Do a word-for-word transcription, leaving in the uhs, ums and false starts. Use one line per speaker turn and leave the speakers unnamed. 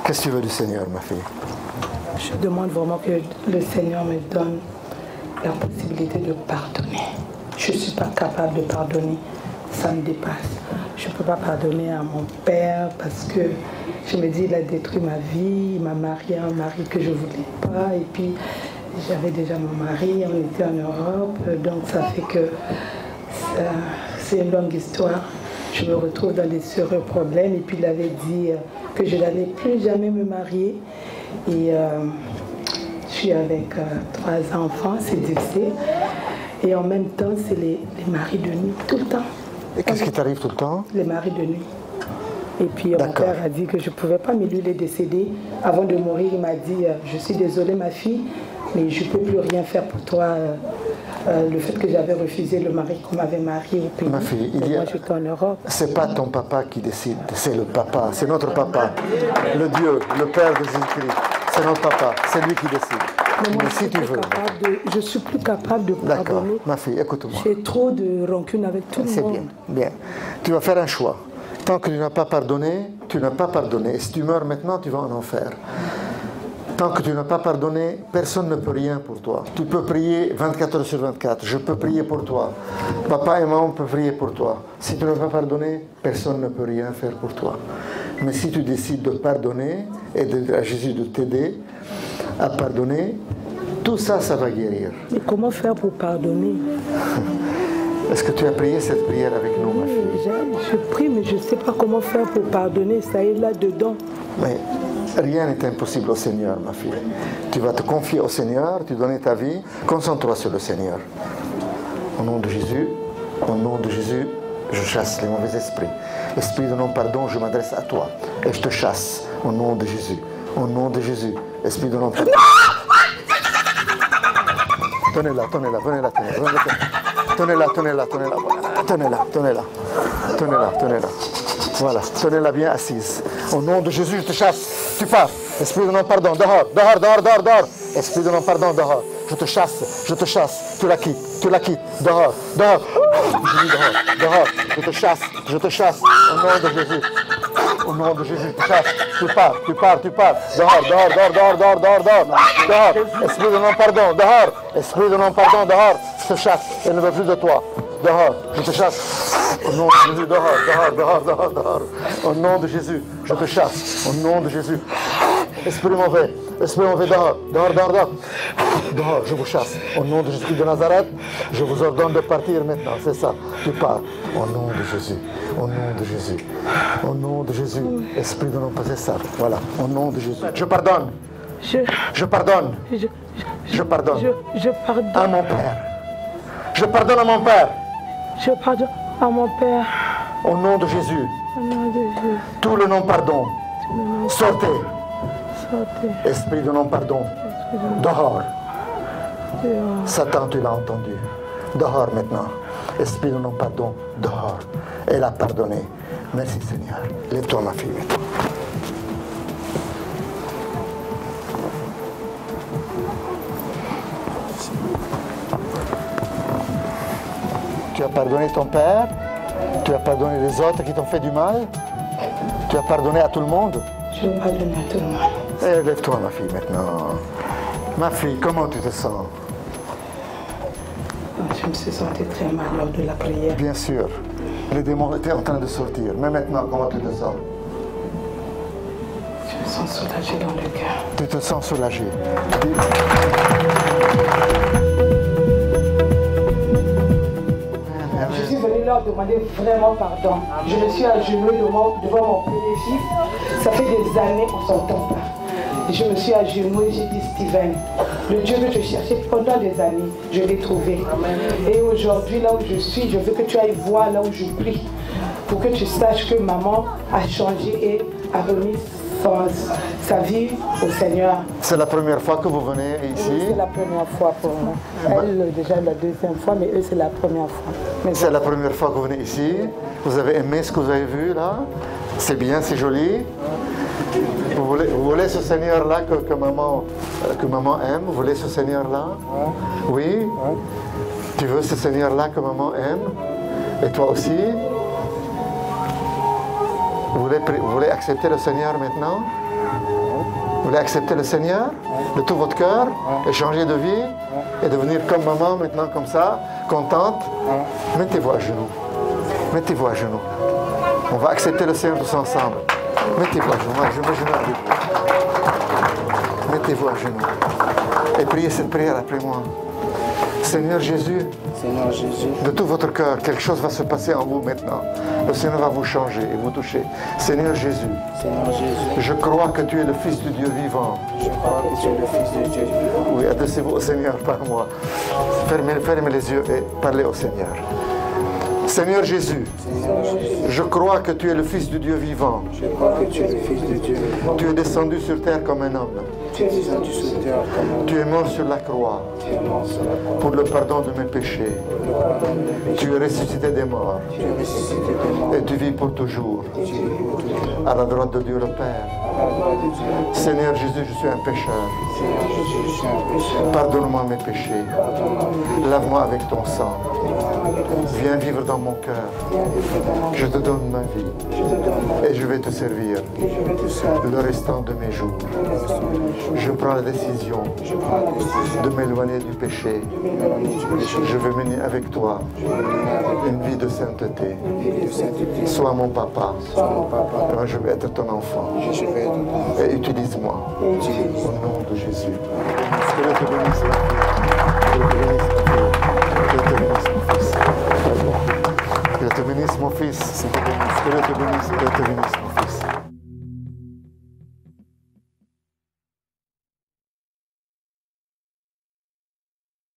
Qu'est-ce que tu veux du Seigneur, ma fille?
Je demande vraiment que le Seigneur me donne la possibilité de pardonner. Je ne suis pas capable de pardonner, ça me dépasse. Je ne peux pas pardonner à mon père parce que je me dis il a détruit ma vie, il m'a marié à un mari que je ne voulais pas et puis j'avais déjà mon mari, on était en Europe, donc ça fait que c'est une longue histoire. Je me retrouve dans des sérieux problèmes et puis il avait dit que je n'allais plus jamais me marier et euh, je suis avec euh, trois enfants, c'est difficile. Et en même temps, c'est les, les maris de nuit, tout le temps.
Et qu'est-ce qui t'arrive tout le temps?
Les maris de nuit. Et puis mon père a dit que je ne pouvais pas, mais lui il est décédé. Avant de mourir, il m'a dit, euh, je suis désolée ma fille, mais je ne peux plus rien faire pour toi. Euh, euh, le fait que j'avais refusé le mari qu'on m'avait marié au pays.
Ma fille, il y a...
moi j'étais en Europe.
C'est pas ton papa qui décide, c'est le papa, c'est notre papa. Le Dieu, le Père de Jésus-Christ, c'est notre papa, c'est lui qui décide.
Mais moi,
Mais
je
si tu veux...
De, je suis plus capable de pardonner.
D'accord, ma fille, écoute-moi.
J'ai trop de rancune avec tout le monde.
C'est bien, bien. Tu vas faire un choix. Tant que tu n'as pas pardonné, tu n'as pas pardonné. Et si tu meurs maintenant, tu vas en enfer. Tant que tu n'as pas pardonné, personne ne peut rien pour toi. Tu peux prier vingt-quatre heures sur vingt-quatre. Je peux prier pour toi. Papa et maman peuvent prier pour toi. Si tu n'as pas pardonné, personne ne peut rien faire pour toi. Mais si tu décides de pardonner et de, à Jésus de t'aider à pardonner, tout ça, ça va guérir.
Mais comment faire pour pardonner?
Est-ce que tu as prié cette prière avec nous, ma fille?
Je, je prie, mais je ne sais pas comment faire pour pardonner. Ça est là-dedans.
Mais rien n'est impossible au Seigneur, ma fille. Tu vas te confier au Seigneur, tu donnes ta vie. Concentre-toi sur le Seigneur. Au nom de Jésus, au nom de Jésus, je chasse les mauvais esprits. Esprit de non-pardon, je m'adresse à toi. Et je te chasse au nom de Jésus. Au nom de Jésus. Esprit de non-pardon. Tenez-la, tenez-la, venez-la, tenez-la. Tenez-la, tenez-la, tenez-la. Tenez-la, tenez-la. Tenez-la, tenez-la. Voilà, tenez-la bien assise. Au nom de Jésus, je te chasse. Tu pars. Esprit de non-pardon, dehors, dehors, dehors, dehors, dehors. Esprit de non-pardon, dehors. Je te chasse, je te chasse. Tu la quittes, tu la quittes. Dehors, dehors. Je dis dehors, dehors. Je te chasse, je te chasse. Au nom de Jésus. Au nom de Jésus, je te chasse. Tu pars, tu pars, tu pars. Dehors, dehors, dehors, dehors, dehors, dehors, dehors. Dehors. Esprit de non-pardon, dehors. Esprit de non-pardon, dehors. Je te chasse. Elle ne veut plus de toi. Dehors, je te chasse. Au nom de Jésus, dehors, dehors, dehors, dehors, dehors. Au nom de Jésus, je te chasse. Au nom de Jésus. Esprit mauvais, esprit mauvais, dehors, dehors, dehors, dehors. Dehors, je vous chasse. Au nom de Jésus de Nazareth, je vous ordonne de partir maintenant. C'est ça, tu pars. Au nom de Jésus, au nom de Jésus, au nom de Jésus. Esprit de non pas, c'est ça. Voilà, au nom de Jésus. Je pardonne.
Je,
je pardonne.
Je, je,
je pardonne.
Je, je pardonne.
À mon Père. Je pardonne à mon Père.
Je pardonne à mon Père.
Au nom de Jésus.
Au nom de Jésus.
Tout le non-pardon. Sortez.
Sortez.
Esprit de non-pardon. Dehors.
Dehors.
Satan, tu l'as entendu. Dehors maintenant. Esprit de non-pardon. Dehors. Elle a pardonné. Merci Seigneur. Lève-toi ma fille maintenant. Tu as pardonné ton père, tu as pardonné les autres qui t'ont fait du mal, tu as pardonné à tout le monde.
Je vais pardonner à tout le monde.
Eh, lève-toi ma fille maintenant. Ma fille, comment tu te sens?
Je me suis sentie très mal lors de la prière.
Bien sûr, les démons étaient en train de sortir. Mais maintenant, comment tu te sens?
Je me sens soulagée dans le cœur.
Tu te sens soulagée.
Je suis venue leur demander vraiment pardon. Je me suis agenouillée devant, devant mon petit-fils. Ça fait des années qu'on ne s'entend pas. Je me suis agenouillée, j'ai dit Steven, le Dieu que je cherchais pendant des années, je l'ai trouvé. Et aujourd'hui, là où je suis, je veux que tu ailles voir là où je prie, pour que tu saches que maman a changé et a remis son, sa vie au Seigneur.
C'est la première fois que vous venez ici?
Oui, c'est la première fois pour moi. Elle, déjà la deuxième fois, mais eux, c'est la première fois.
C'est la première fois que vous venez ici. Vous avez aimé ce que vous avez vu là? C'est bien, c'est joli. Vous voulez, vous voulez ce Seigneur-là que, que, maman, que maman aime? Vous voulez ce Seigneur-là? Oui? Oui. Tu veux ce Seigneur-là que maman aime? Et toi aussi? Vous voulez, vous voulez accepter le Seigneur maintenant? Vous voulez accepter le Seigneur de tout votre cœur et changer de vie et devenir comme maman maintenant, comme ça, contente? Mettez-vous à genoux. Mettez-vous à genoux. On va accepter le Seigneur tous ensemble. Mettez-vous à genoux. Moi, je mets genoux avec vous. Mettez-vous à genoux. Et priez cette prière après moi. Seigneur Jésus,
Seigneur Jésus,
de tout votre cœur, quelque chose va se passer en vous maintenant. Le Seigneur va vous changer et vous toucher. Seigneur Jésus,
Seigneur Jésus,
je crois que tu es le Fils du Dieu vivant.
je crois que tu es le Fils de Dieu vivant.
Oui, adressez-vous au Seigneur par moi. Fermez, fermez les yeux et parlez au Seigneur. Seigneur Jésus,
Seigneur Jésus,
je crois que tu es le Fils du Dieu vivant.
je crois que tu es le Fils de Dieu vivant.
Tu es descendu sur terre comme un homme.
Tu es descendu sur terre comme un
Tu es mort sur la croix
Tu es mort sur la croix.
pour le pardon de mes péchés.
Le pardon de mes péchés.
Tu es ressuscité des morts
Tu es ressuscité des morts.
et tu vis pour toujours
Tu vis pour toujours.
à la droite de Dieu le Père.
À la gloire de Dieu.
Seigneur Jésus, je suis un pécheur.
Seigneur Jésus, je suis un pécheur.
Pardonne-moi mes péchés.
Pardonne-moi mes péchés.
Lave-moi avec ton sang.
Avec ton sang.
Viens vivre dans mon cœur.
Viens vivre dans mon
Je te donne ma vie
Je te donne ma vie.
et je vais te servir
Et je vais te servir.
le restant de mes jours.
Le restant de mes jours.
Je prends la décision
Je prends la décision
de m'éloigner du péché.
de m'éloigner du péché.
Je veux mener avec toi
Je vais mener avec
une vie de sainteté.
une vie de sainteté.
Sois mon papa.
Sois mon papa.
Moi, je vais être ton enfant.
Je vais être ton enfant.
Et utilise-moi
Utilise.
au nom de Jésus. Que Dieu te bénisse, ma fille. Que Dieu te bénisse, ma fille.